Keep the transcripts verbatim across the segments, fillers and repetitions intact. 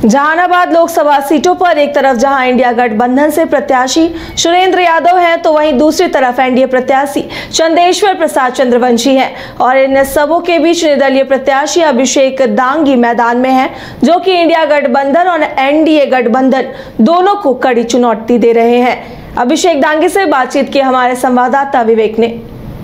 जहानाबाद लोकसभा सीटों पर एक तरफ जहां इंडिया गठबंधन से प्रत्याशी सुरेंद्र यादव हैं, तो वहीं दूसरी तरफ एनडीए प्रत्याशी चंदेश्वर प्रसाद चंद्रवंशी हैं और इन सबों के बीच निर्दलीय प्रत्याशी अभिषेक दांगी मैदान में हैं, जो कि इंडिया गठबंधन और एनडीए गठबंधन दोनों को कड़ी चुनौती दे रहे हैं। अभिषेक दांगी से बातचीत की हमारे संवाददाता विवेक ने।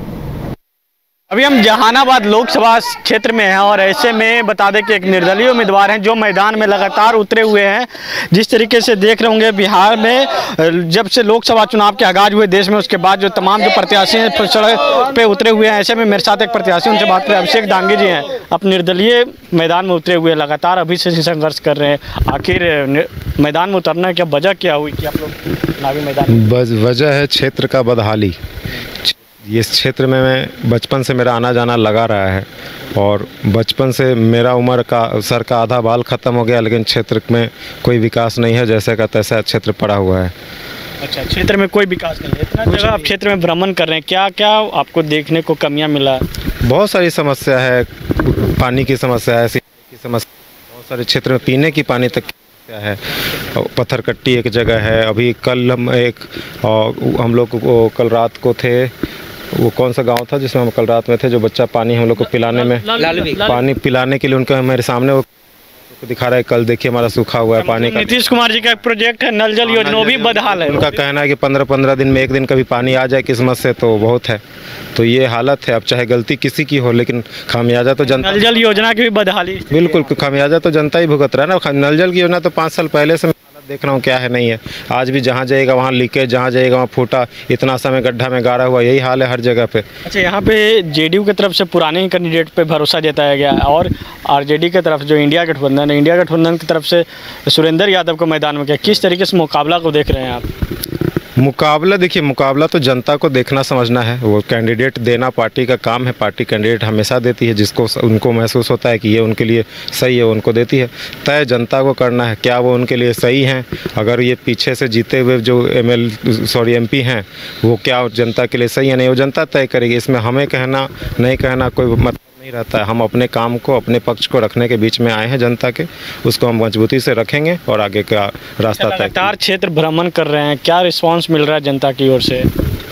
अभी हम जहानाबाद लोकसभा क्षेत्र में हैं और ऐसे में बता दें कि एक निर्दलीय उम्मीदवार हैं जो मैदान में लगातार उतरे हुए हैं। जिस तरीके से देख रहे होंगे, बिहार में जब से लोकसभा चुनाव के आगाज हुए देश में, उसके बाद जो तमाम जो प्रत्याशी हैं सड़क पे उतरे हुए हैं। ऐसे में मेरे साथ एक प्रत्याशी, उनसे बात करें। अभिषेक दांगी जी हैं, अब निर्दलीय मैदान में उतरे हुए लगातार अभी से संघर्ष कर रहे हैं। आखिर मैदान में उतरना क्या वजह क्या हुई कि आप लोग चुनावी मैदान? वजह है क्षेत्र का बदहाली। इस क्षेत्र में मैं बचपन से मेरा आना जाना लगा रहा है और बचपन से मेरा उम्र का सर का आधा बाल ख़त्म हो गया, लेकिन क्षेत्र में कोई विकास नहीं है। जैसे का तैसा क्षेत्र पड़ा हुआ है। अच्छा, क्षेत्र में कोई विकास नहीं है। इतना जगह आप क्षेत्र में भ्रमण कर रहे हैं, क्या क्या आपको देखने को कमियां मिला? बहुत सारी समस्या है। पानी की समस्या है, सिंचाई की समस्या, बहुत सारे क्षेत्र में पीने की पानी तक है। पत्थरकट्टी एक जगह है। अभी कल हम एक हम लोग को कल रात को थे, वो कौन सा गांव था जिसमें हम कल रात में थे, जो बच्चा पानी हम लोग को पिलाने में पानी पिलाने के लिए उनका मेरे सामने वो दिखा रहा है। कल देखिए हमारा सूखा हुआ है पानी का। नीतीश कुमार जी का एक प्रोजेक्ट है नल जल योजना, वो भी बदहाल है। उनका कहना है कि पंद्रह पंद्रह दिन में एक दिन कभी पानी आ जाए किस्मत से तो बहुत है। तो ये हालत है। अब चाहे गलती किसी की हो, लेकिन खामियाजा तो जनता। नल जल योजना की भी बदहाली, बिल्कुल खामियाजा तो जनता ही भुगत रहा है ना। नल जल की योजना तो पाँच साल पहले से देख रहा हूँ क्या है नहीं है। आज भी जहाँ जाएगा वहाँ लीकेज, जहाँ जाएगा वहाँ फूटा, इतना समय गड्ढा में गाड़ा हुआ, यही हाल है हर जगह पे। अच्छा, यहाँ पे जेडीयू की तरफ से पुराने ही कैंडिडेट पे भरोसा जताया गया और आरजेडी की तरफ जो इंडिया गठबंधन है, इंडिया गठबंधन की तरफ से सुरेंद्र यादव को मैदान में किया। किस तरीके से मुकाबला को देख रहे हैं आप? मुकाबला देखिए, मुकाबला तो जनता को देखना समझना है। वो कैंडिडेट देना पार्टी का काम है। पार्टी कैंडिडेट हमेशा देती है, जिसको उनको महसूस होता है कि ये उनके लिए सही है, उनको देती है। तय जनता को करना है क्या वो उनके लिए सही हैं। अगर ये पीछे से जीते हुए जो M L sorry M P हैं, वो क्या जनता के लिए सही है नहीं, वो जनता तय करेगी। इसमें हमें कहना नहीं कहना कोई मतलब नहीं रहता है। हम अपने काम को, अपने पक्ष को रखने के बीच में आए हैं जनता के, उसको हम मजबूती से रखेंगे और आगे का रास्ता तय। लगातार क्षेत्र भ्रमण कर रहे हैं, क्या रिस्पांस मिल रहा है जनता की ओर से?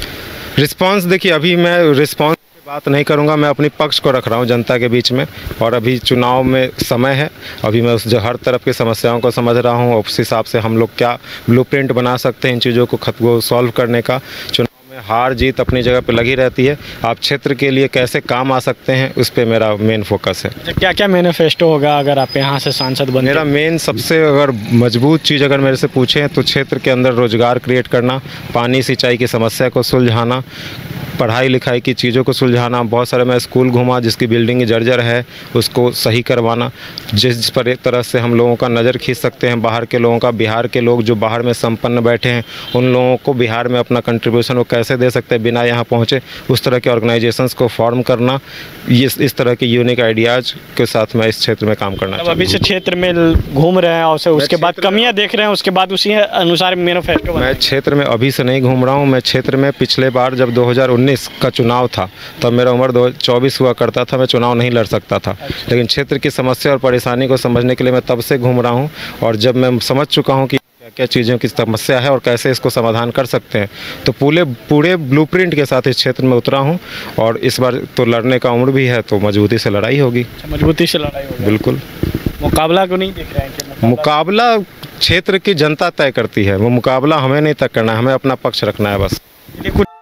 रिस्पांस देखिए, अभी मैं रिस्पांस की बात नहीं करूंगा, मैं अपनी पक्ष को रख रहा हूं जनता के बीच में। और अभी चुनाव में समय है, अभी मैं उस जो हर तरफ की समस्याओं को समझ रहा हूं। उस हिसाब से हम लोग क्या ब्लूप्रिंट बना सकते हैं इन चीज़ों को खत्म सॉल्व करने का। चुनाव में हार जीत अपनी जगह पे लगी रहती है। आप क्षेत्र के लिए कैसे काम आ सकते हैं, उस पर मेरा मेन फोकस है। अच्छा, क्या क्या मैनिफेस्टो होगा अगर आप यहाँ से सांसद बने? मेरा मेन सबसे अगर मजबूत चीज़ अगर मेरे से पूछें तो क्षेत्र के अंदर रोजगार क्रिएट करना, पानी सिंचाई की समस्या को सुलझाना, पढ़ाई लिखाई की चीज़ों को सुलझाना। बहुत सारे मैं स्कूल घूमा जिसकी बिल्डिंग जर्जर है, उसको सही करवाना। जिस पर एक तरह से हम लोगों का नज़र खींच सकते हैं बाहर के लोगों का, बिहार के लोग जो बाहर में संपन्न बैठे हैं, उन लोगों को बिहार में अपना कंट्रीब्यूशन वो कैसे दे सकते हैं बिना यहाँ पहुँचे, उस तरह के ऑर्गेनाइजेशंस को फॉर्म करना। ये इस तरह के यूनिक आइडियाज़ के साथ मैं इस क्षेत्र में काम करना। अभी से क्षेत्र में घूम रहे हैं और उसके बाद कमियाँ देख रहे हैं, उसके बाद उसी अनुसार मैनिफेस्टो? मैं क्षेत्र में अभी से नहीं घूम रहा हूँ। मैं क्षेत्र में पिछले बार जब दो हज़ार उन्नीस का चुनाव था तब मेरा उम्र दो चौबीस हुआ करता था, मैं चुनाव नहीं लड़ सकता था। लेकिन क्षेत्र की समस्या और परेशानी को समझने के लिए मैं तब से घूम रहा हूँ और जब मैं समझ चुका हूँ कि क्या क्या चीज़ों की समस्या है और कैसे इसको समाधान कर सकते हैं, तो पूरे पूरे ब्लूप्रिंट के साथ इस क्षेत्र में उतरा हूँ। और इस बार तो लड़ने का उम्र भी है, तो मजबूती से लड़ाई होगी। मजबूती से लड़ाई होगी, बिल्कुल। मुकाबला को नहीं देख रहे हैं कि मुकाबला क्षेत्र की जनता तय करती है। वो मुकाबला हमें नहीं तय करना है, हमें अपना पक्ष रखना है बस।